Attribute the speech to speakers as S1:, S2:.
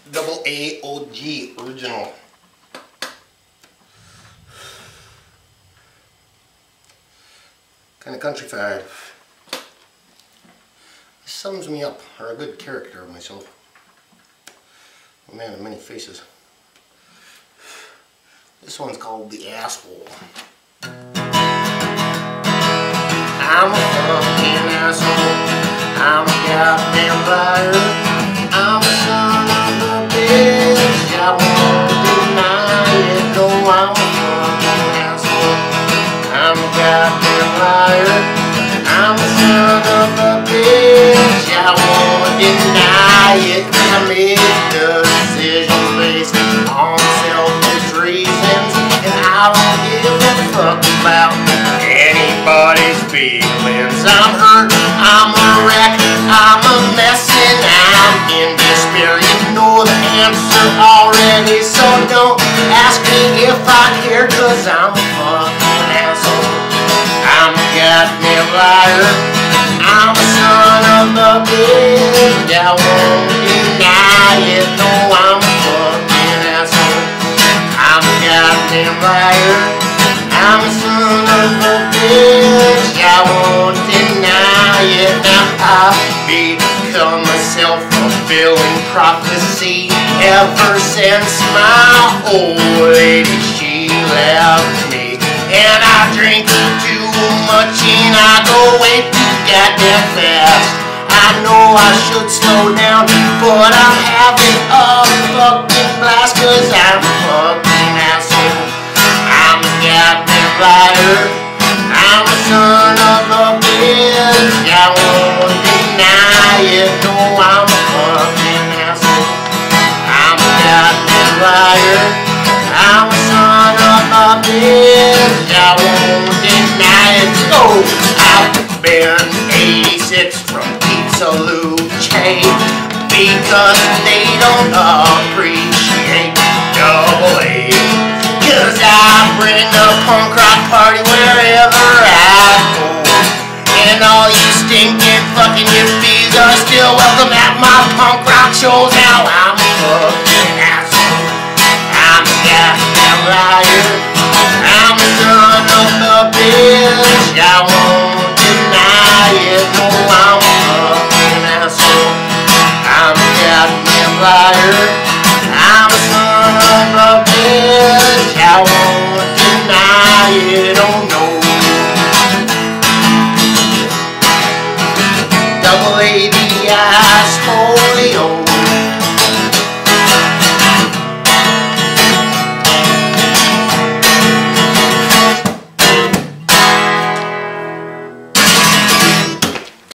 S1: double A OG original. Kind of countrified. This sums me up, or a good character of myself. A man of many faces. This one's called The Asshole. I'm a fucking asshole. I'm a goddamn liar. I'm a son of a bitch. I won't deny it. No, I'm a fucking asshole. I'm a goddamn liar. I'm a son of a bitch. I won't deny it. I made decisions based on selfish reasons, and I don't give a fuck about anybody's feelings. I'm hurt, I'm a wreck, I'm a mess, and I'm in despair. You know the answer already, so don't ask me if I care, cause I'm a fucking asshole. I'm a goddamn liar. I'm a son of a bitch. I won't deny it. No, I'm a fucking asshole. I'm a goddamn liar. I'm a son of a bitch. I won't deny it. Now I've become a self-fulfilling prophecy ever since my old lady, she left me. And I drink too much and I go way too goddamn fast. I know I should slow down, but I'm having a fucking blast, cause I'm a fucking asshole. I'm a goddamn liar. I'm a son of a bitch. I won't deny it. No, I'm a fucking asshole. I'm a goddamn liar. I'm a son of a bitch. I won't deny it. Oh, I've been 86 from Pizza Luce because they don't appreciate double A. Cause I bring the punk rock party wherever I go, and all you stinking fucking hippies are still welcome at my punk rock shows. Now I'm a fucking asshole. I'm a goddamn liar. I'm a son of a bitch. I won't deny it. No, I'm a fucking asshole. I'm a goddamn liar.